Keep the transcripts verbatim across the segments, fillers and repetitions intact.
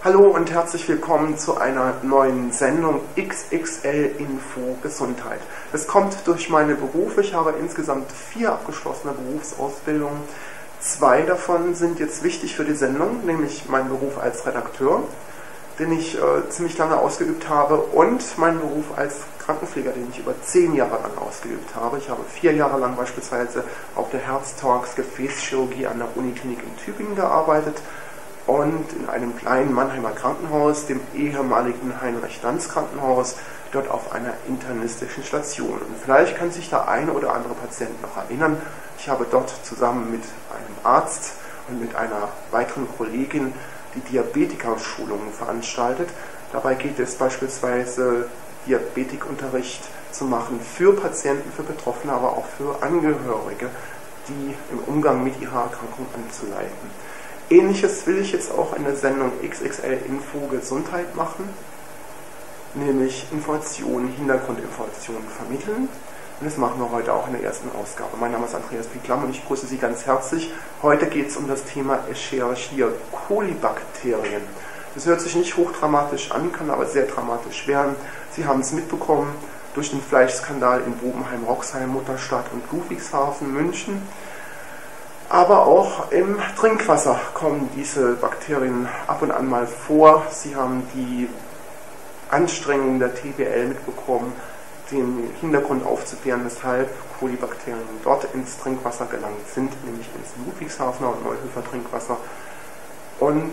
Hallo und herzlich willkommen zu einer neuen Sendung X X L Info Gesundheit. Es kommt durch meine Berufe. Ich habe insgesamt vier abgeschlossene Berufsausbildungen. Zwei davon sind jetzt wichtig für die Sendung, nämlich mein Beruf als Redakteur, den ich äh, ziemlich lange ausgeübt habe, und mein Beruf als Krankenpfleger, den ich über zehn Jahre lang ausgeübt habe. Ich habe vier Jahre lang beispielsweise auf der Herztorx Gefäßchirurgie an der Uniklinik in Tübingen gearbeitet und in einem kleinen Mannheimer Krankenhaus, dem ehemaligen Heinrich-Danz-Krankenhaus, dort auf einer internistischen Station. Und vielleicht kann sich der eine oder andere Patient noch erinnern, ich habe dort zusammen mit einem Arzt und mit einer weiteren Kollegin die Diabetiker-Schulungen veranstaltet. Dabei geht es beispielsweise, Diabetikunterricht zu machen für Patienten, für Betroffene, aber auch für Angehörige, die im Umgang mit ihrer Erkrankung anzuleiten. Ähnliches will ich jetzt auch in der Sendung X X L Info Gesundheit machen, nämlich Informationen, Hintergrundinformationen vermitteln. Und das machen wir heute auch in der ersten Ausgabe. Mein Name ist Andreas Picklam und ich grüße Sie ganz herzlich. Heute geht es um das Thema Escherichia coli Bakterien. Das hört sich nicht hochdramatisch an, kann aber sehr dramatisch werden. Sie haben es mitbekommen durch den Fleischskandal in Bobenheim, Roxheim, Mutterstadt und Ludwigshafen, München. Aber auch im Trinkwasser kommen diese Bakterien ab und an mal vor. Sie haben die Anstrengungen der T B L mitbekommen, den Hintergrund aufzuklären, weshalb Kolibakterien dort ins Trinkwasser gelangt sind, nämlich ins Ludwigshafener und Neuhöfer Trinkwasser, und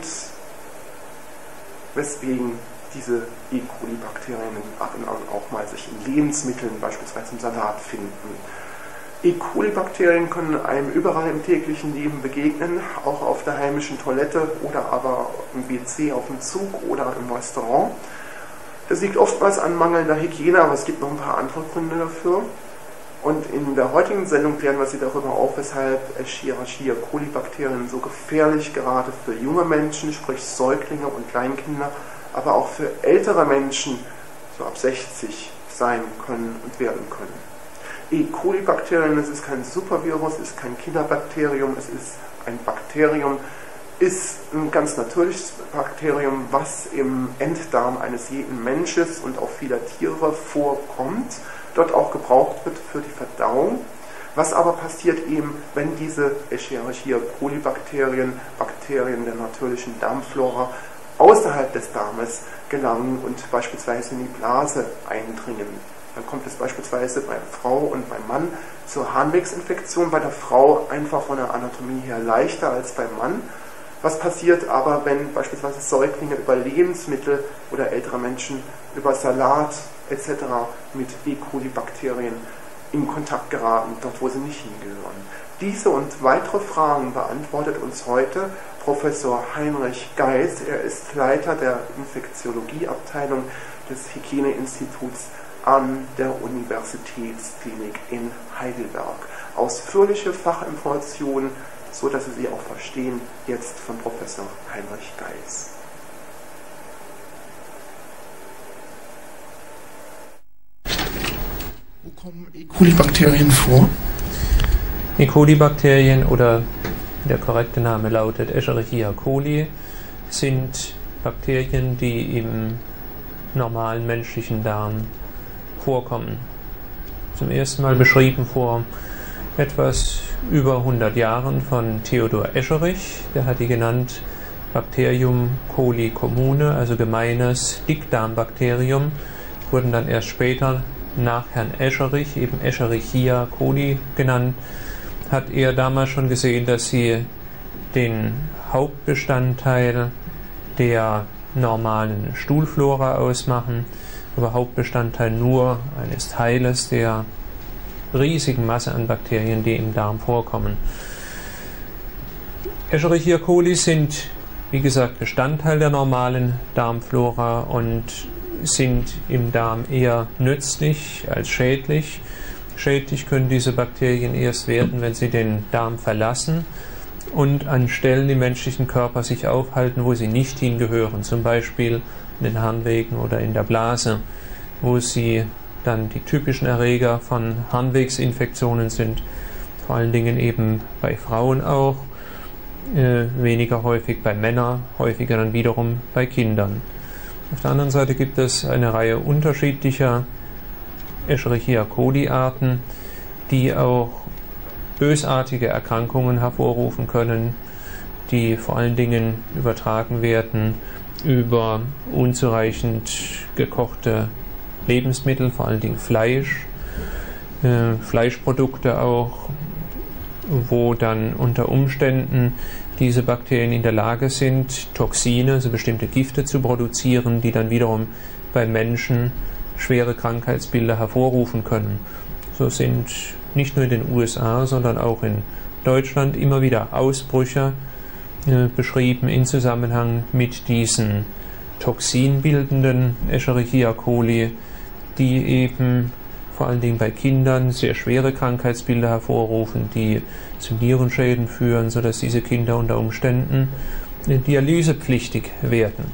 weswegen diese E. coli-Bakterien ab und an auch mal sich in Lebensmitteln, beispielsweise im Salat, finden. E. coli-Bakterien können einem überall im täglichen Leben begegnen, auch auf der heimischen Toilette oder aber im W C auf dem Zug oder im Restaurant. Das liegt oftmals an mangelnder Hygiene, aber es gibt noch ein paar andere Gründe dafür. Und in der heutigen Sendung klären wir Sie darüber auf, weshalb Escherichia coli-Bakterien so gefährlich gerade für junge Menschen, sprich Säuglinge und Kleinkinder, aber auch für ältere Menschen, so ab sechzig, sein können und werden können. E. coli-Bakterien, es ist kein Supervirus, es ist kein Kinderbakterium, es ist ein Bakterium, ist ein ganz natürliches Bakterium, was im Enddarm eines jeden Menschen und auch vieler Tiere vorkommt, dort auch gebraucht wird für die Verdauung. Was aber passiert eben, wenn diese Escherichia coli-Bakterien, Bakterien der natürlichen Darmflora, außerhalb des Darmes gelangen und beispielsweise in die Blase eindringen? Dann kommt es beispielsweise bei Frau und beim Mann zur Harnwegsinfektion. Bei der Frau einfach von der Anatomie her leichter als beim Mann. Was passiert aber, wenn beispielsweise Säuglinge über Lebensmittel oder ältere Menschen über Salat et cetera mit E. coli-Bakterien in Kontakt geraten, dort wo sie nicht hingehören? Diese und weitere Fragen beantwortet uns heute Professor Heinrich Geis. Er ist Leiter der Infektiologieabteilung des Hygieneinstituts an der Universitätsklinik in Heidelberg. Ausführliche Fachinformationen, so dass Sie sie auch verstehen, jetzt von Professor Heinrich Geis. Wo kommen E. coli-Bakterien vor? E. coli-Bakterien, oder der korrekte Name lautet Escherichia coli, sind Bakterien, die im normalen menschlichen Darm vorkommen. Zum ersten Mal beschrieben vor etwas über hundert Jahren von Theodor Escherich. Der hat die genannt Bacterium coli commune, also gemeines Dickdarmbakterium. Wurden dann erst später nach Herrn Escherich eben Escherichia coli genannt. Hat er damals schon gesehen, dass sie den Hauptbestandteil der normalen Stuhlflora ausmachen, aber Hauptbestandteil nur eines Teiles der riesigen Masse an Bakterien, die im Darm vorkommen. Escherichia coli sind, wie gesagt, Bestandteil der normalen Darmflora und sind im Darm eher nützlich als schädlich. Schädlich können diese Bakterien erst werden, wenn sie den Darm verlassen und an Stellen im menschlichen Körper sich aufhalten, wo sie nicht hingehören, zum Beispiel in den Harnwegen oder in der Blase, wo sie dann die typischen Erreger von Harnwegsinfektionen sind, vor allen Dingen eben bei Frauen auch. äh, weniger häufig bei Männern, häufiger dann wiederum bei Kindern. Auf der anderen Seite gibt es eine Reihe unterschiedlicher Escherichia coli-Arten, die auch bösartige Erkrankungen hervorrufen können, die vor allen Dingen übertragen werden über unzureichend gekochte Lebensmittel, vor allen Dingen Fleisch, äh, Fleischprodukte auch, wo dann unter Umständen diese Bakterien in der Lage sind, Toxine, also bestimmte Gifte zu produzieren, die dann wiederum bei Menschen schwere Krankheitsbilder hervorrufen können. So sind nicht nur in den U S A, sondern auch in Deutschland immer wieder Ausbrüche äh, beschrieben in Zusammenhang mit diesen toxinbildenden Escherichia coli, die eben vor allen Dingen bei Kindern sehr schwere Krankheitsbilder hervorrufen, die zu Nierenschäden führen, sodass diese Kinder unter Umständen dialysepflichtig werden.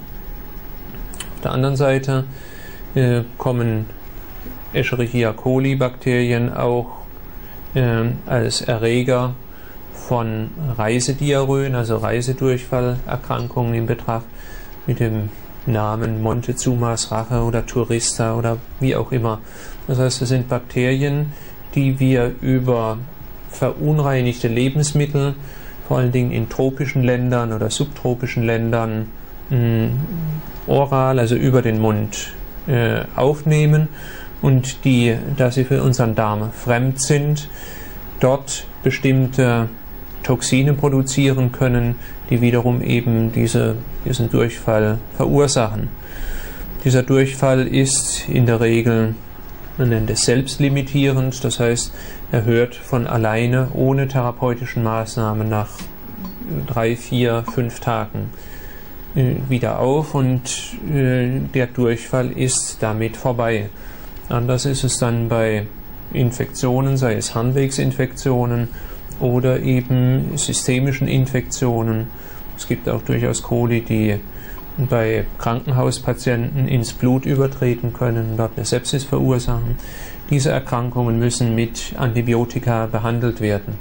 Auf der anderen Seite äh, kommen Escherichia coli Bakterien auch äh, als Erreger von Reisediarrhoen, also Reisedurchfallerkrankungen in Betracht, mit dem Namen Montezumas Rache oder Tourista oder wie auch immer. Das heißt, es sind Bakterien, die wir über verunreinigte Lebensmittel, vor allen Dingen in tropischen Ländern oder subtropischen Ländern, mh, oral, also über den Mund, äh, aufnehmen und die, da sie für unseren Darm fremd sind, dort bestimmte Toxine produzieren können, die wiederum eben diese, diesen Durchfall verursachen. Dieser Durchfall ist in der Regel, man nennt es selbstlimitierend, das heißt, er hört von alleine ohne therapeutischen Maßnahmen nach drei, vier, fünf Tagen äh, wieder auf und äh, der Durchfall ist damit vorbei. Anders ist es dann bei Infektionen, sei es Harnwegsinfektionen oder eben systemischen Infektionen. Es gibt auch durchaus Coli, die bei Krankenhauspatienten ins Blut übertreten können, dort eine Sepsis verursachen. Diese Erkrankungen müssen mit Antibiotika behandelt werden.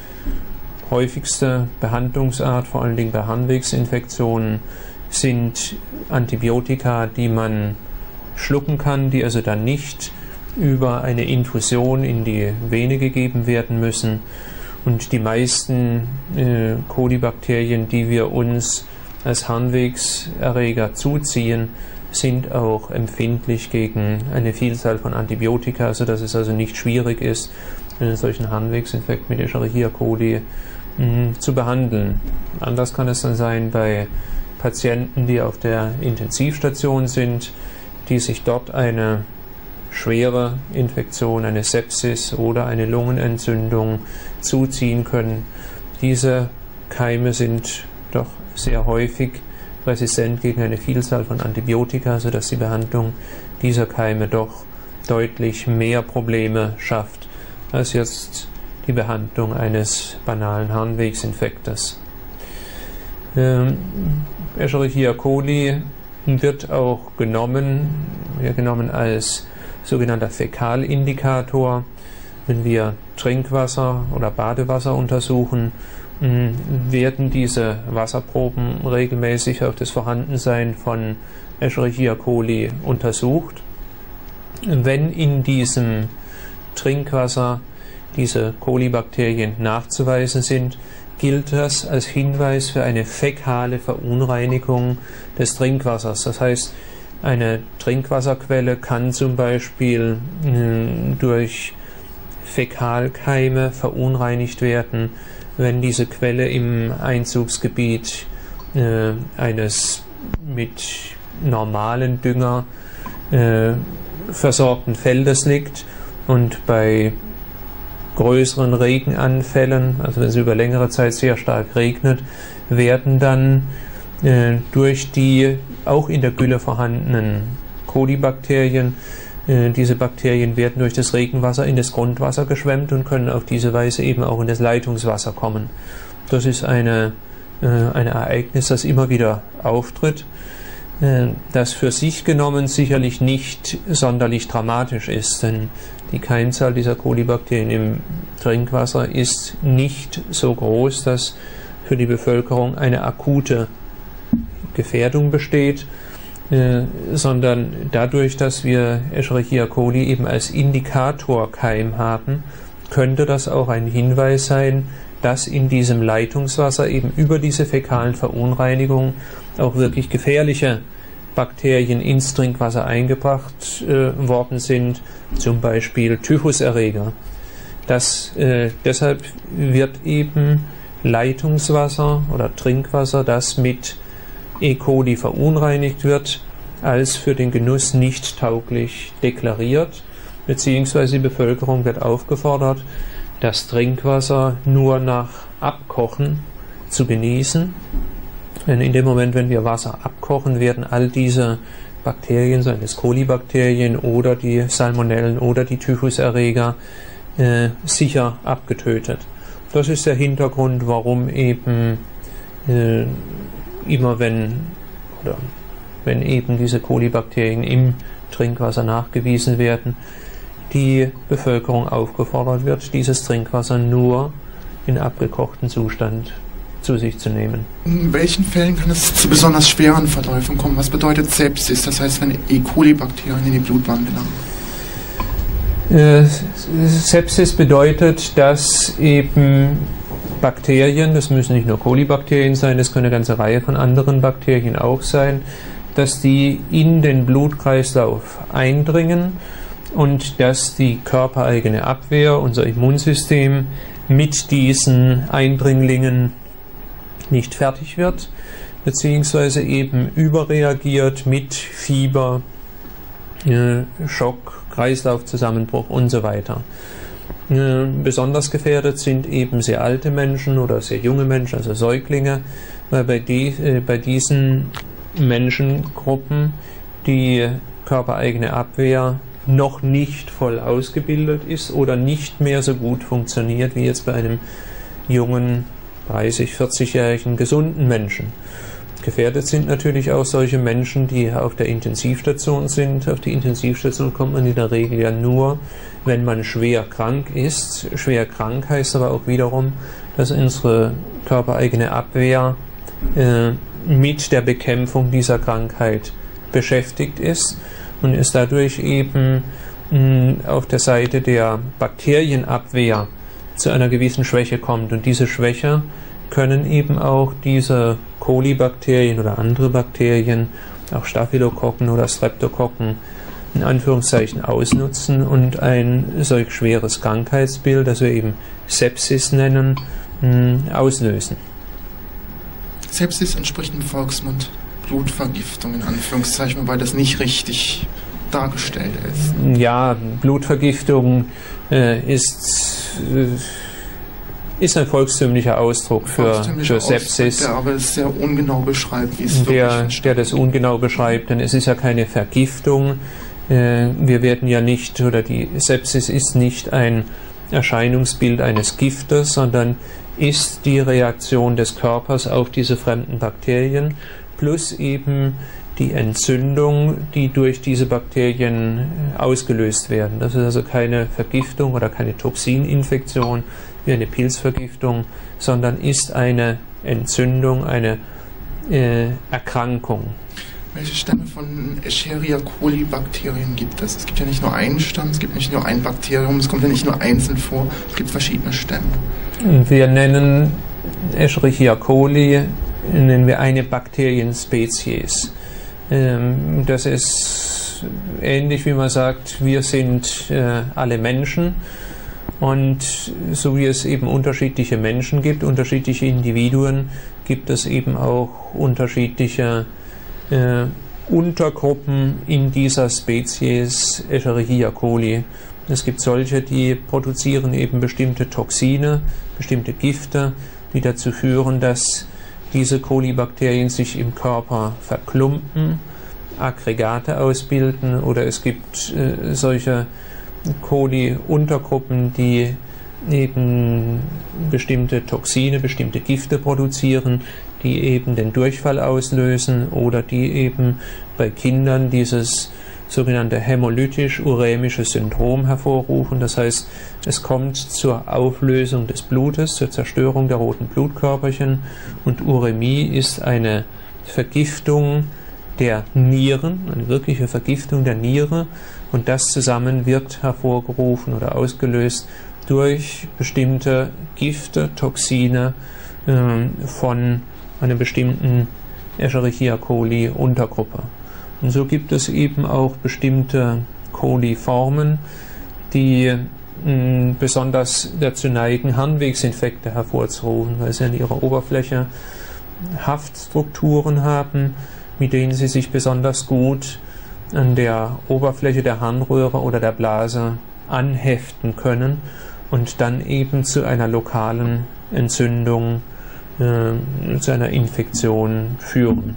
Häufigste Behandlungsart, vor allen Dingen bei Harnwegsinfektionen, sind Antibiotika, die man schlucken kann, die also dann nicht über eine Infusion in die Vene gegeben werden müssen. Und die meisten äh, Kolibakterien, die wir uns als Harnwegserreger zuziehen, sind auch empfindlich gegen eine Vielzahl von Antibiotika, sodass es also nicht schwierig ist, einen solchen Harnwegsinfekt mit Escherichia coli mh, zu behandeln. Anders kann es dann sein bei Patienten, die auf der Intensivstation sind, die sich dort eine schwere Infektion, eine Sepsis oder eine Lungenentzündung zuziehen können. Diese Keime sind doch sehr häufig resistent gegen eine Vielzahl von Antibiotika, sodass die Behandlung dieser Keime doch deutlich mehr Probleme schafft als jetzt die Behandlung eines banalen Harnwegsinfektes. Ähm, Escherichia coli wird auch genommen, ja, genommen als sogenannter Fäkalindikator. Wenn wir Trinkwasser oder Badewasser untersuchen, werden diese Wasserproben regelmäßig auf das Vorhandensein von Escherichia coli untersucht. Wenn in diesem Trinkwasser diese Kolibakterien nachzuweisen sind, gilt das als Hinweis für eine fäkale Verunreinigung des Trinkwassers. Das heißt, eine Trinkwasserquelle kann zum Beispiel mh, durch Fäkalkeime verunreinigt werden, wenn diese Quelle im Einzugsgebiet äh, eines mit normalen Dünger äh, versorgten Feldes liegt und bei größeren Regenanfällen, also wenn es über längere Zeit sehr stark regnet, werden dann äh, durch die auch in der Gülle vorhandenen Kolibakterien, äh, diese Bakterien werden durch das Regenwasser in das Grundwasser geschwemmt und können auf diese Weise eben auch in das Leitungswasser kommen. Das ist eine, äh, ein Ereignis, das immer wieder auftritt, äh, das für sich genommen sicherlich nicht sonderlich dramatisch ist, denn die Keimzahl dieser Kolibakterien im Trinkwasser ist nicht so groß, dass für die Bevölkerung eine akute Gefährdung besteht, äh, sondern dadurch, dass wir Escherichia coli eben als Indikatorkeim haben, könnte das auch ein Hinweis sein, dass in diesem Leitungswasser eben über diese fäkalen Verunreinigungen auch wirklich gefährliche Bakterien ins Trinkwasser eingebracht äh, worden sind, zum Beispiel Typhuserreger. Das, äh, deshalb wird eben Leitungswasser oder Trinkwasser, das mit E. coli verunreinigt wird, als für den Genuss nicht tauglich deklariert, beziehungsweise die Bevölkerung wird aufgefordert, das Trinkwasser nur nach Abkochen zu genießen. Denn in dem Moment, wenn wir Wasser abkochen, werden all diese Bakterien, seien es Kolibakterien oder die Salmonellen oder die Typhuserreger, äh, sicher abgetötet. Das ist der Hintergrund, warum eben äh, immer wenn, oder wenn eben diese Kolibakterien im Trinkwasser nachgewiesen werden, die Bevölkerung aufgefordert wird, dieses Trinkwasser nur in abgekochten Zustand zu sich zu nehmen. In welchen Fällen kann es zu besonders schweren Verläufen kommen? Was bedeutet Sepsis? Das heißt, wenn E. coli-Bakterien in die Blutbahn gelangen? Äh, Sepsis bedeutet, dass eben Bakterien, das müssen nicht nur Kolibakterien sein, das können eine ganze Reihe von anderen Bakterien auch sein, dass die in den Blutkreislauf eindringen und dass die körpereigene Abwehr, unser Immunsystem, mit diesen Eindringlingen nicht fertig wird, beziehungsweise eben überreagiert mit Fieber, äh, Schock, Kreislaufzusammenbruch und so weiter. Äh, besonders gefährdet sind eben sehr alte Menschen oder sehr junge Menschen, also Säuglinge, weil bei, die, äh, bei diesen Menschengruppen die körpereigene Abwehr noch nicht voll ausgebildet ist oder nicht mehr so gut funktioniert wie jetzt bei einem jungen, dreißig-, vierzig-jährigen gesunden Menschen. Gefährdet sind natürlich auch solche Menschen, die auf der Intensivstation sind. Auf die Intensivstation kommt man in der Regel ja nur, wenn man schwer krank ist. Schwer krank heißt aber auch wiederum, dass unsere körpereigene Abwehr äh, mit der Bekämpfung dieser Krankheit beschäftigt ist und es dadurch eben mh, auf der Seite der Bakterienabwehr zu einer gewissen Schwäche kommt. Und diese Schwäche können eben auch diese Kolibakterien oder andere Bakterien, auch Staphylokokken oder Streptokokken, in Anführungszeichen ausnutzen und ein solch schweres Krankheitsbild, das wir eben Sepsis nennen, mh, auslösen. Sepsis entspricht im Volksmund Blutvergiftung in Anführungszeichen, weil das nicht richtig dargestellt ist. Ja, Blutvergiftung äh, ist, äh, ist ein volkstümlicher Ausdruck für, für Sepsis. Der aber es sehr ungenau beschreibt, wie es der, wirklich der das ungenau beschreibt, denn es ist ja keine Vergiftung. Äh, wir werden ja nicht, oder die Sepsis ist nicht ein Erscheinungsbild eines Giftes, sondern ist die Reaktion des Körpers auf diese fremden Bakterien plus eben die Entzündung, die durch diese Bakterien ausgelöst werden. Das ist also keine Vergiftung oder keine Toxininfektion wie eine Pilzvergiftung, sondern ist eine Entzündung, eine äh, Erkrankung. Welche Stämme von Escherichia coli-Bakterien gibt es? Es gibt ja nicht nur einen Stamm, es gibt nicht nur ein Bakterium, es kommt ja nicht nur einzeln vor, es gibt verschiedene Stämme. Wir nennen Escherichia coli, nennen wir eine Bakterienspezies. Ähm, das ist ähnlich wie man sagt, wir sind äh, alle Menschen. Und so wie es eben unterschiedliche Menschen gibt, unterschiedliche Individuen, gibt es eben auch unterschiedliche äh, Untergruppen in dieser Spezies Escherichia coli. Es gibt solche, die produzieren eben bestimmte Toxine, bestimmte Gifte, die dazu führen, dass diese Kolibakterien sich im Körper verklumpen, Aggregate ausbilden, oder es gibt äh, solche Coli-Untergruppen, die eben bestimmte Toxine, bestimmte Gifte produzieren, die eben den Durchfall auslösen oder die eben bei Kindern dieses sogenannte hämolytisch-urämisches Syndrom hervorrufen. Das heißt, es kommt zur Auflösung des Blutes, zur Zerstörung der roten Blutkörperchen, und Urämie ist eine Vergiftung der Nieren, eine wirkliche Vergiftung der Niere, und das zusammen wird hervorgerufen oder ausgelöst durch bestimmte Gifte, Toxine äh, von einer bestimmten Escherichia coli Untergruppe. Und so gibt es eben auch bestimmte Coliformen, die mh, besonders dazu neigen, Harnwegsinfekte hervorzurufen, weil sie an ihrer Oberfläche Haftstrukturen haben, mit denen sie sich besonders gut an der Oberfläche der Harnröhre oder der Blase anheften können und dann eben zu einer lokalen Entzündung, äh, zu einer Infektion führen.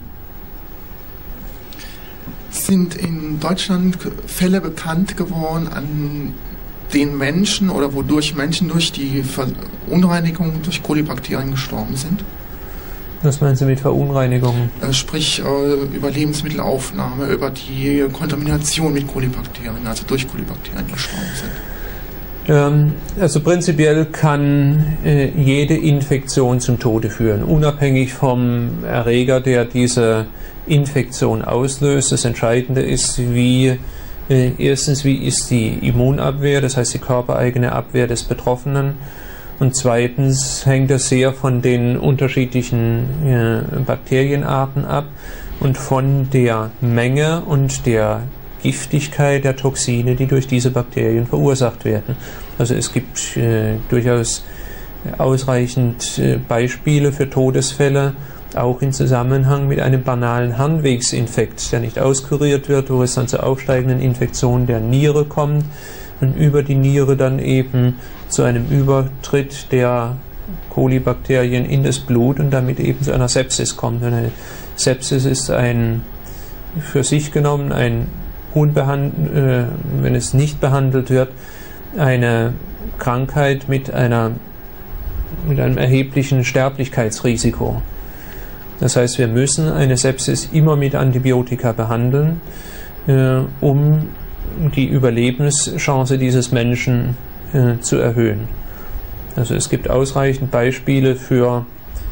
Sind in Deutschland Fälle bekannt geworden, an den Menschen oder wodurch Menschen durch die Verunreinigung durch Kolibakterien gestorben sind? Was meinen Sie mit Verunreinigung? Äh, sprich äh, über Lebensmittelaufnahme, über die Kontamination mit Kolibakterien, also durch Kolibakterien gestorben sind. Ähm, also prinzipiell kann äh, jede Infektion zum Tode führen, unabhängig vom Erreger, der diese Infektion auslöst. Das Entscheidende ist, wie äh, erstens, wie ist die Immunabwehr, das heißt die körpereigene Abwehr des Betroffenen, und zweitens hängt das sehr von den unterschiedlichen äh, Bakterienarten ab und von der Menge und der Giftigkeit der Toxine, die durch diese Bakterien verursacht werden. Also es gibt äh, durchaus ausreichend äh, Beispiele für Todesfälle, auch in Zusammenhang mit einem banalen Harnwegsinfekt, der nicht auskuriert wird, wo es dann zur aufsteigenden Infektion der Niere kommt und über die Niere dann eben zu einem Übertritt der Kolibakterien in das Blut und damit eben zu einer Sepsis kommt. Eine Sepsis ist ein für sich genommen ein unbehand- äh, wenn es nicht behandelt wird, eine Krankheit mit einer mit einem erheblichen Sterblichkeitsrisiko. Das heißt, wir müssen eine Sepsis immer mit Antibiotika behandeln, äh, um die Überlebenschance dieses Menschen äh, zu erhöhen. Also es gibt ausreichend Beispiele für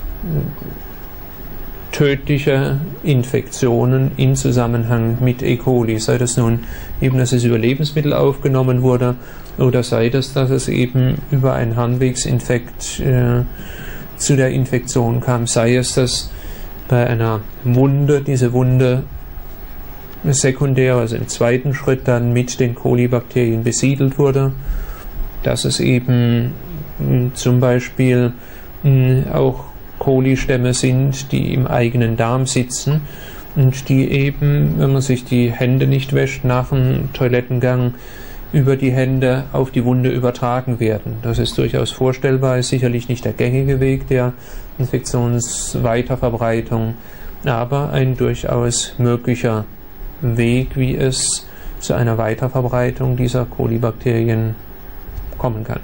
äh, tödliche Infektionen im Zusammenhang mit E. coli, sei das nun eben, dass es über Lebensmittel aufgenommen wurde oder sei das, dass es eben über einen Harnwegsinfekt äh, zu der Infektion kam, sei es, dass bei einer Wunde diese Wunde sekundär, also im zweiten Schritt dann mit den Kolibakterien besiedelt wurde, dass es eben mh, zum Beispiel mh, auch Kolistämme sind, die im eigenen Darm sitzen und die eben, wenn man sich die Hände nicht wäscht, nach dem Toilettengang über die Hände auf die Wunde übertragen werden. Das ist durchaus vorstellbar, ist sicherlich nicht der gängige Weg der Infektionsweiterverbreitung, aber ein durchaus möglicher Weg, wie es zu einer Weiterverbreitung dieser Kolibakterien kommen kann.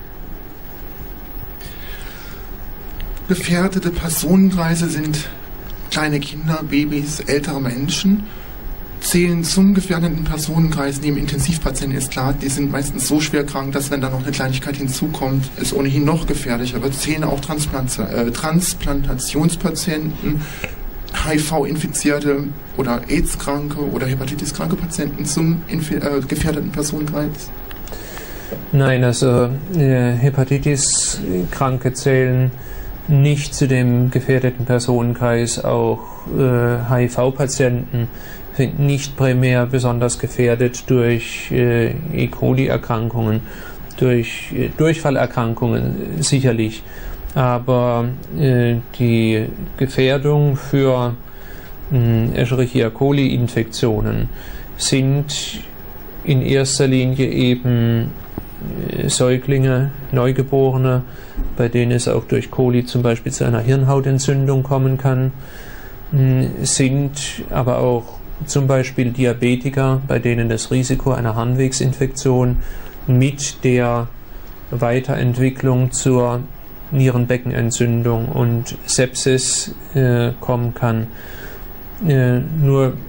Gefährdete Personenkreise sind kleine Kinder, Babys, ältere Menschen. Zählen zum gefährdeten Personenkreis neben Intensivpatienten, ist klar, die sind meistens so schwer krank, dass wenn da noch eine Kleinigkeit hinzukommt, es ohnehin noch gefährlicher wird. Zählen auch Transplant äh, Transplantationspatienten, H I V-infizierte oder AIDS-kranke oder Hepatitis-kranke Patienten zum äh, gefährdeten Personenkreis? Nein, also äh, Hepatitis-Kranke zählen nicht zu dem gefährdeten Personenkreis, auch äh, H I V-Patienten sind nicht primär besonders gefährdet durch äh, E. coli-Erkrankungen, durch äh, Durchfallerkrankungen sicherlich, aber äh, die Gefährdung für äh, Escherichia coli-Infektionen sind in erster Linie eben äh, Säuglinge, Neugeborene, bei denen es auch durch Coli zum Beispiel zu einer Hirnhautentzündung kommen kann, äh, sind aber auch zum Beispiel Diabetiker, bei denen das Risiko einer Harnwegsinfektion mit der Weiterentwicklung zur Nierenbeckenentzündung und Sepsis äh, kommen kann. Äh, nur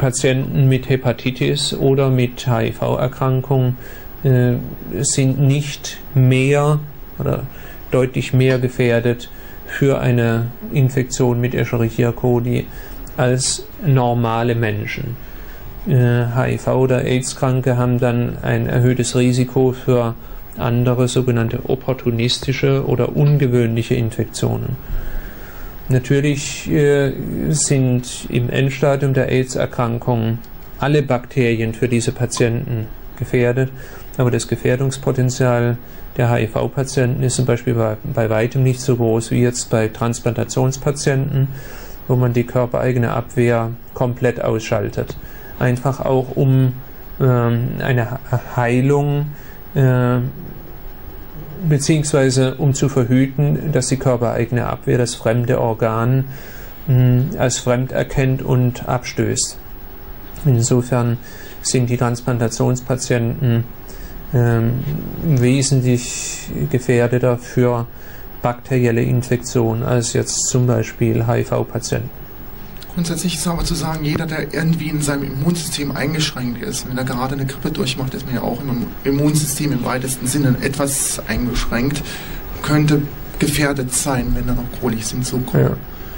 Patienten mit Hepatitis oder mit H I V-Erkrankung äh, sind nicht mehr oder deutlich mehr gefährdet für eine Infektion mit Escherichia coli als normale Menschen. Äh, H I V- oder AIDS-Kranke haben dann ein erhöhtes Risiko für andere sogenannte opportunistische oder ungewöhnliche Infektionen. Natürlich äh, sind im Endstadium der AIDS-Erkrankung alle Bakterien für diese Patienten gefährdet, aber das Gefährdungspotenzial der H I V-Patienten ist zum Beispiel bei, bei weitem nicht so groß wie jetzt bei Transplantationspatienten, wo man die körpereigene Abwehr komplett ausschaltet. Einfach auch um ähm, eine Heilung äh, beziehungsweise um zu verhüten, dass die körpereigene Abwehr das fremde Organ mh, als fremd erkennt und abstößt. Insofern sind die Transplantationspatienten äh, wesentlich gefährdeter für bakterielle Infektionen als jetzt zum Beispiel H I V-Patienten. Grundsätzlich ist aber zu sagen, jeder, der irgendwie in seinem Immunsystem eingeschränkt ist, wenn er gerade eine Grippe durchmacht, ist man ja auch im Immunsystem im weitesten Sinne etwas eingeschränkt, könnte gefährdet sein, wenn er noch Coli hinzukommt.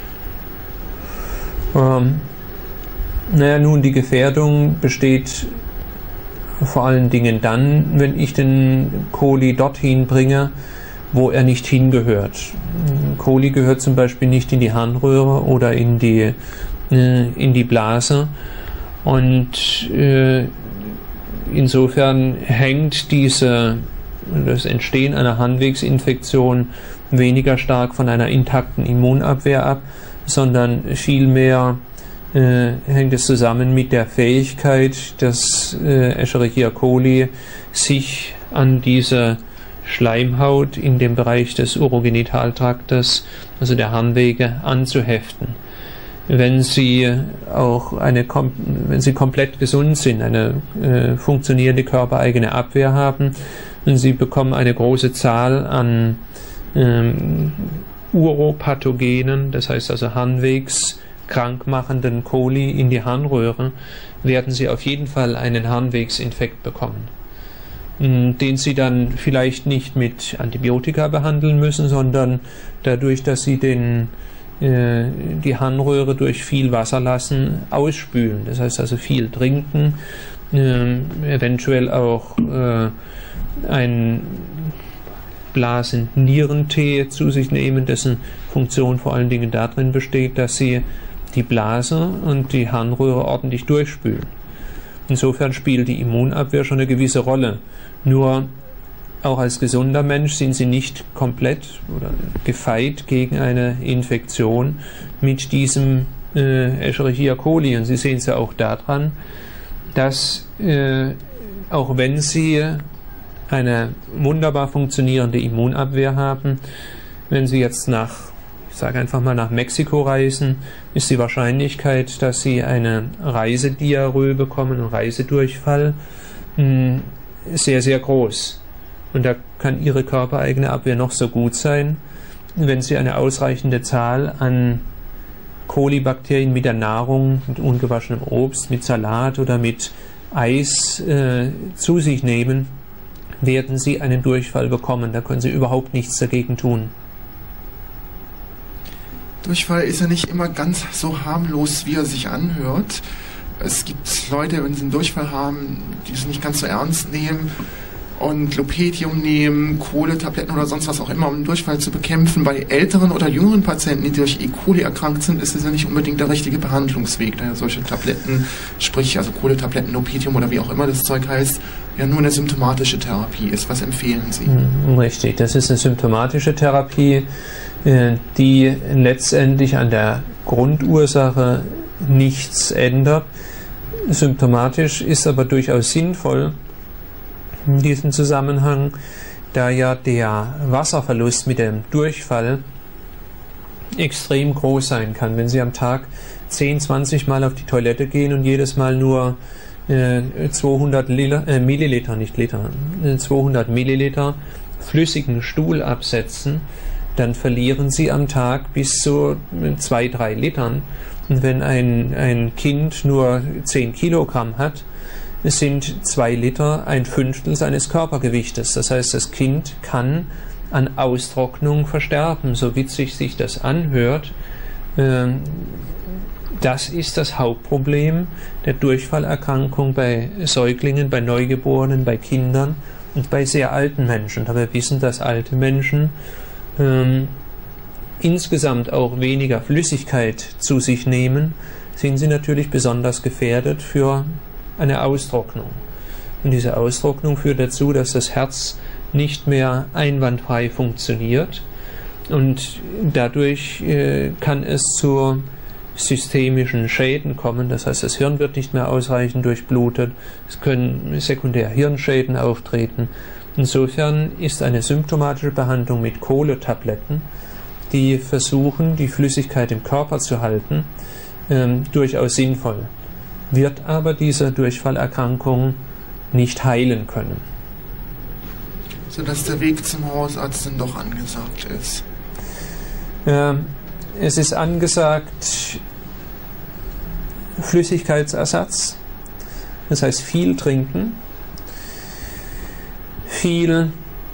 Ja. Ähm, naja, nun, die Gefährdung besteht vor allen Dingen dann, wenn ich den Coli dorthin bringe, wo er nicht hingehört. Coli gehört zum Beispiel nicht in die Harnröhre oder in die, äh, in die Blase, und äh, insofern hängt diese, das Entstehen einer Harnwegsinfektion weniger stark von einer intakten Immunabwehr ab, sondern vielmehr äh, hängt es zusammen mit der Fähigkeit, dass äh, Escherichia coli sich an diese Schleimhaut in dem Bereich des Urogenitaltraktes, also der Harnwege, anzuheften. Wenn sie auch eine, wenn sie komplett gesund sind, eine äh, funktionierende körpereigene Abwehr haben, und sie bekommen eine große Zahl an ähm, Uropathogenen, das heißt also Harnwegs krankmachenden Coli in die Harnröhre, werden sie auf jeden Fall einen Harnwegsinfekt bekommen, den sie dann vielleicht nicht mit Antibiotika behandeln müssen, sondern dadurch, dass sie den, äh, die Harnröhre durch viel Wasser lassen, ausspülen. Das heißt also viel trinken, äh, eventuell auch äh, einen Blasen-Nierentee zu sich nehmen, dessen Funktion vor allen Dingen darin besteht, dass sie die Blase und die Harnröhre ordentlich durchspülen. Insofern spielt die Immunabwehr schon eine gewisse Rolle. Nur auch als gesunder Mensch sind sie nicht komplett oder gefeit gegen eine Infektion mit diesem äh, Escherichia coli. Und Sie sehen es ja auch daran, dass äh, auch wenn Sie eine wunderbar funktionierende Immunabwehr haben, wenn Sie jetzt nach, ich sage einfach mal, nach Mexiko reisen, ist die Wahrscheinlichkeit, dass Sie eine Reisediarrhoe bekommen, einen Reisedurchfall, mh, sehr, sehr groß. Und da kann Ihre körpereigene Abwehr noch so gut sein, wenn Sie eine ausreichende Zahl an Kolibakterien mit der Nahrung, mit ungewaschenem Obst, mit Salat oder mit Eis äh, zu sich nehmen, werden Sie einen Durchfall bekommen. Da können Sie überhaupt nichts dagegen tun. Durchfall ist ja nicht immer ganz so harmlos, wie er sich anhört. Es gibt Leute, wenn sie einen Durchfall haben, die es nicht ganz so ernst nehmen und Lopetium nehmen, Kohletabletten oder sonst was auch immer, um den Durchfall zu bekämpfen. Bei älteren oder jüngeren Patienten, die durch E. coli erkrankt sind, ist es ja nicht unbedingt der richtige Behandlungsweg, da ja solche Tabletten, sprich also Kohletabletten, Lopetium oder wie auch immer das Zeug heißt, ja nur eine symptomatische Therapie ist. Was empfehlen Sie? Richtig, das ist eine symptomatische Therapie, die letztendlich an der Grundursache nichts ändert. Symptomatisch ist aber durchaus sinnvoll in diesem Zusammenhang, da ja der Wasserverlust mit dem Durchfall extrem groß sein kann. Wenn Sie am Tag zehn, zwanzig Mal auf die Toilette gehen und jedes Mal nur äh, zweihundert Liter, äh, Milliliter, nicht Liter, äh, zweihundert Milliliter flüssigen Stuhl absetzen, dann verlieren Sie am Tag bis zu zwei, drei Litern. Und wenn ein, ein Kind nur zehn Kilogramm hat, sind zwei Liter ein Fünftel seines Körpergewichtes. Das heißt, das Kind kann an Austrocknung versterben. So witzig sich das anhört, äh, das ist das Hauptproblem der Durchfallerkrankung bei Säuglingen, bei Neugeborenen, bei Kindern und bei sehr alten Menschen. Da wir wissen, dass alte Menschen ähm, insgesamt auch weniger Flüssigkeit zu sich nehmen, sind sie natürlich besonders gefährdet für eine Austrocknung. Und diese Austrocknung führt dazu, dass das Herz nicht mehr einwandfrei funktioniert und dadurch äh, kann es zu systemischen Schäden kommen. Das heißt, das Hirn wird nicht mehr ausreichend durchblutet, es können sekundär Hirnschäden auftreten. Insofern ist eine symptomatische Behandlung mit Kohletabletten, die versuchen, die Flüssigkeit im Körper zu halten, ähm, durchaus sinnvoll, wird aber diese Durchfallerkrankung nicht heilen können. Sodass der Weg zum Hausarzt dann doch angesagt ist. Ähm, es ist angesagt Flüssigkeitsersatz, das heißt viel trinken, viel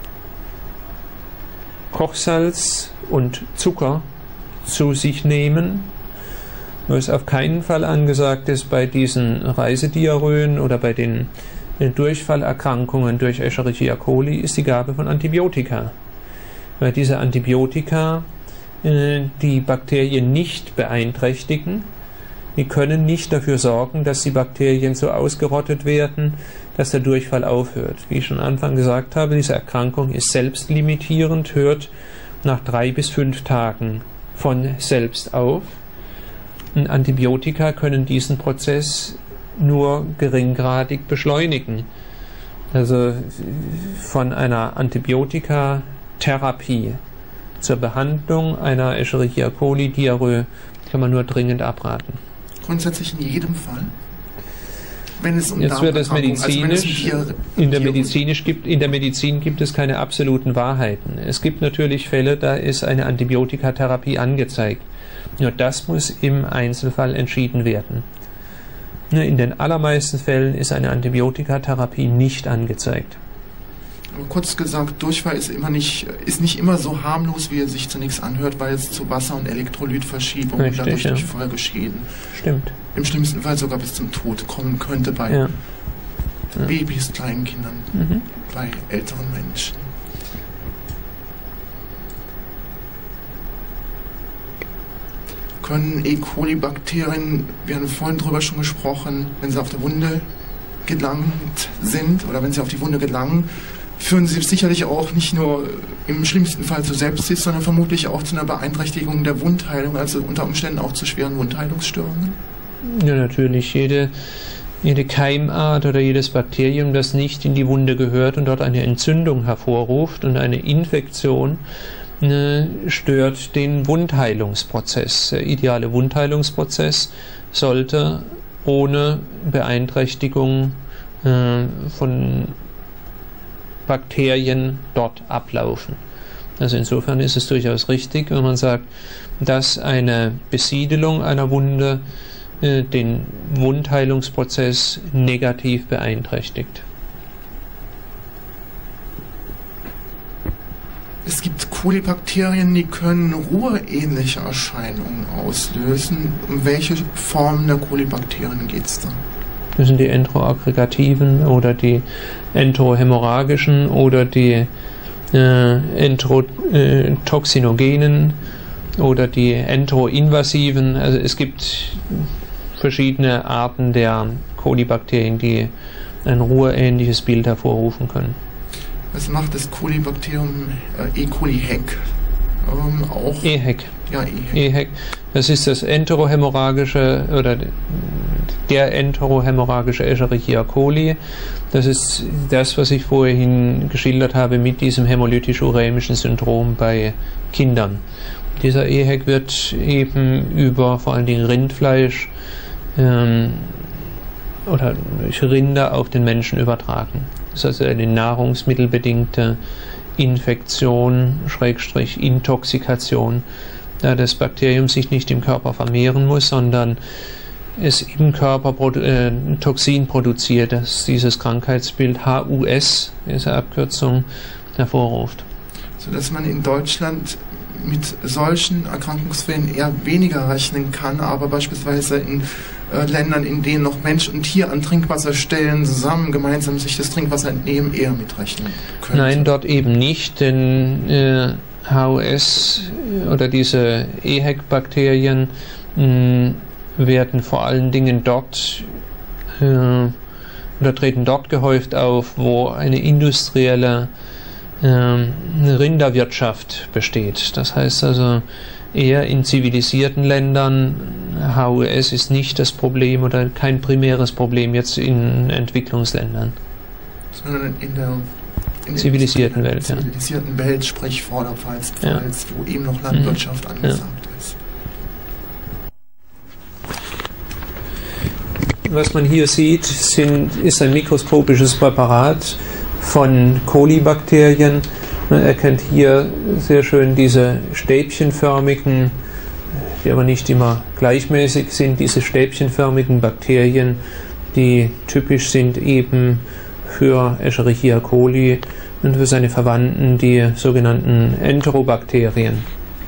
Kochsalz und Zucker zu sich nehmen. Was auf keinen Fall angesagt ist bei diesen Reisediarrhoen oder bei den Durchfallerkrankungen durch Escherichia coli, ist die Gabe von Antibiotika. Weil diese Antibiotika äh, die Bakterien nicht beeinträchtigen, die können nicht dafür sorgen, dass die Bakterien so ausgerottet werden, dass der Durchfall aufhört. Wie ich schon am Anfang gesagt habe, diese Erkrankung ist selbstlimitierend, hört nach drei bis fünf Tagen von selbst auf. Und Antibiotika können diesen Prozess nur geringgradig beschleunigen. Also von einer Antibiotikatherapie zur Behandlung einer Escherichia coli Diarrhoe kann man nur dringend abraten. Grundsätzlich in jedem Fall? Wenn es um Jetzt wird es medizinisch, also in, der medizinisch gibt, in der Medizin gibt es keine absoluten Wahrheiten. Es gibt natürlich Fälle, da ist eine Antibiotikatherapie angezeigt. Nur das muss im Einzelfall entschieden werden. In den allermeisten Fällen ist eine Antibiotikatherapie nicht angezeigt. Aber kurz gesagt, Durchfall ist, immer nicht, ist nicht immer so harmlos, wie er sich zunächst anhört, weil es zu Wasser- und Elektrolytverschiebungen und dadurch ja. durch Folgeschäden, Stimmt. im schlimmsten Fall sogar bis zum Tod kommen könnte bei ja. Ja. Babys, Kleinkindern, mhm. bei älteren Menschen. Können E. coli-Bakterien, wir haben vorhin drüber schon gesprochen, wenn sie auf der Wunde gelangt sind oder wenn sie auf die Wunde gelangen, führen sie sicherlich auch nicht nur im schlimmsten Fall zu Sepsis, sondern vermutlich auch zu einer Beeinträchtigung der Wundheilung, also unter Umständen auch zu schweren Wundheilungsstörungen? Ja, natürlich. Jede, jede Keimart oder jedes Bakterium, das nicht in die Wunde gehört und dort eine Entzündung hervorruft und eine Infektion, stört den Wundheilungsprozess. Der ideale Wundheilungsprozess sollte ohne Beeinträchtigung äh, von Bakterien dort ablaufen. Also insofern ist es durchaus richtig, wenn man sagt, dass eine Besiedelung einer Wunde äh, den Wundheilungsprozess negativ beeinträchtigt. Es gibt Kolibakterien, die können ruhrähnliche Erscheinungen auslösen. Um welche Formen der Kolibakterien geht es da? Das sind die enteroaggregativen oder die enterohämorrhagischen oder die äh, enterotoxinogenen oder die enteroinvasiven. Also es gibt verschiedene Arten der Kolibakterien, die ein ruhrähnliches Bild hervorrufen können. Was macht das Kolibakterium äh, E. coli-Heck ähm, auch? E-Heck. Ja, E-Heck. E-Heck. Das ist das enterohämorrhagische oder der enterohämorrhagische Escherichia coli. Das ist das, was ich vorhin geschildert habe mit diesem hämolytisch-urämischen Syndrom bei Kindern. Dieser E-Heck wird eben über vor allen Dingen Rindfleisch ähm, oder durch Rinder auf den Menschen übertragen. Das ist also eine nahrungsmittelbedingte Infektion, Schrägstrich Intoxikation, da das Bakterium sich nicht im Körper vermehren muss, sondern es im Körper produ äh, Toxin produziert, das dieses Krankheitsbild H U S, diese Abkürzung, hervorruft. Sodass man in Deutschland mit solchen Erkrankungsfällen eher weniger rechnen kann, aber beispielsweise in äh, Ländern, in denen noch Mensch und Tier an Trinkwasserstellen zusammen gemeinsam sich das Trinkwasser entnehmen, eher mitrechnen können. Nein, dort eben nicht, denn äh, H U S oder diese E H E C-Bakterien mh, werden vor allen Dingen dort äh, oder treten dort gehäuft auf, wo eine industrielle äh, Rinderwirtschaft besteht. Das heißt also eher in zivilisierten Ländern, H U S ist nicht das Problem oder kein primäres Problem jetzt in Entwicklungsländern. Sondern in der in zivilisierten Welt, ja. zivilisierten Welt, sprich Vorderpfalz, ja. wo eben noch Landwirtschaft mhm. angesagt ja. ist. Was man hier sieht, sind, ist ein mikroskopisches Präparat von Kolibakterien. Man erkennt hier sehr schön diese stäbchenförmigen, die aber nicht immer gleichmäßig sind, diese stäbchenförmigen Bakterien, die typisch sind eben für Escherichia coli und für seine Verwandten, die sogenannten Enterobakterien.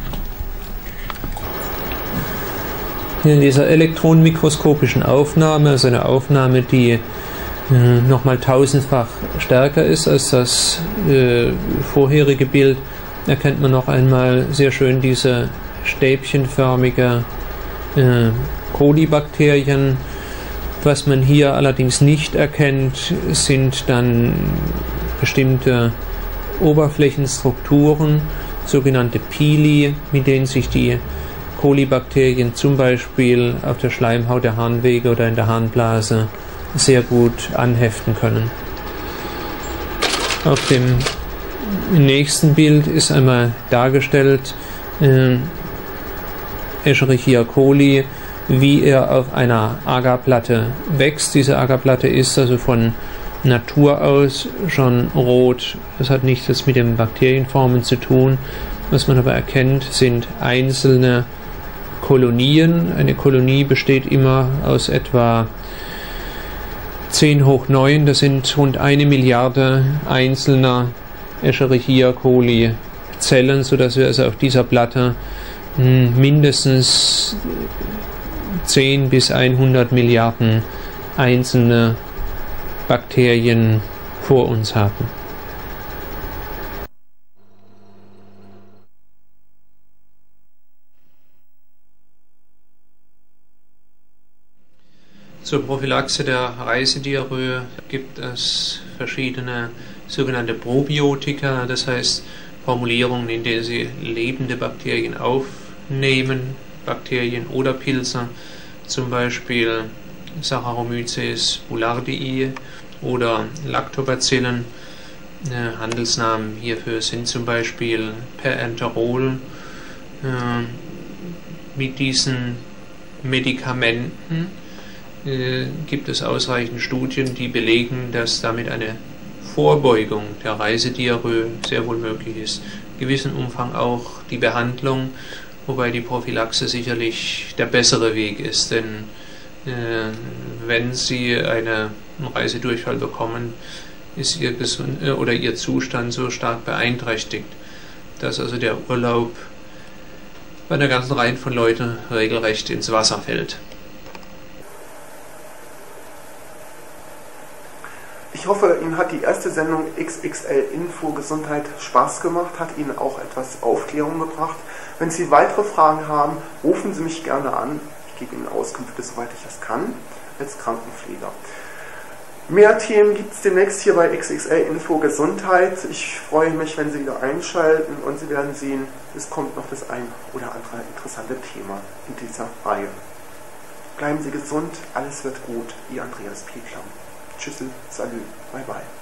Hier in dieser elektronenmikroskopischen Aufnahme, also eine Aufnahme, die äh, nochmal tausendfach stärker ist als das äh, vorherige Bild, erkennt man noch einmal sehr schön diese stäbchenförmige äh, Kolibakterien. Was man hier allerdings nicht erkennt, sind dann bestimmte Oberflächenstrukturen, sogenannte Pili, mit denen sich die Kolibakterien zum Beispiel auf der Schleimhaut der Harnwege oder in der Harnblase sehr gut anheften können. Auf dem nächsten Bild ist einmal dargestellt äh, Escherichia coli, wie er auf einer Agarplatte wächst. Diese Agarplatte ist also von Natur aus schon rot. Das hat nichts jetzt mit den Bakterienformen zu tun. Was man aber erkennt, sind einzelne Kolonien. Eine Kolonie besteht immer aus etwa zehn hoch neun, das sind rund eine Milliarde einzelner Escherichia coli Zellen, sodass wir also auf dieser Platte mindestens zehn bis hundert Milliarden einzelne Bakterien vor uns haben. Zur Prophylaxe der Reisediarrhoe gibt es verschiedene sogenannte Probiotika, das heißt Formulierungen, in denen sie lebende Bakterien aufnehmen, Bakterien oder Pilze, zum Beispiel Saccharomyces boulardii oder Lactobacillen. Äh, Handelsnamen hierfür sind zum Beispiel Perenterol. Äh, mit diesen Medikamenten äh, gibt es ausreichend Studien, die belegen, dass damit eine Vorbeugung der Reisediarrhoe sehr wohl möglich ist. In gewissem Umfang auch die Behandlung, wobei die Prophylaxe sicherlich der bessere Weg ist, denn äh, wenn Sie einen Reisedurchfall bekommen, ist Ihr Gesund äh, oder Ihr Zustand so stark beeinträchtigt, dass also der Urlaub bei einer ganzen Reihe von Leuten regelrecht ins Wasser fällt. Ich hoffe, Ihnen hat die erste Sendung X X L Info Gesundheit Spaß gemacht, hat Ihnen auch etwas Aufklärung gebracht. Wenn Sie weitere Fragen haben, rufen Sie mich gerne an. Ich gebe Ihnen Auskünfte, soweit ich das kann, als Krankenpfleger. Mehr Themen gibt es demnächst hier bei X X L Info Gesundheit. Ich freue mich, wenn Sie wieder einschalten und Sie werden sehen, es kommt noch das ein oder andere interessante Thema in dieser Reihe. Bleiben Sie gesund, alles wird gut. Ihr Andreas Piekler. Tschüssel, salut, bye bye.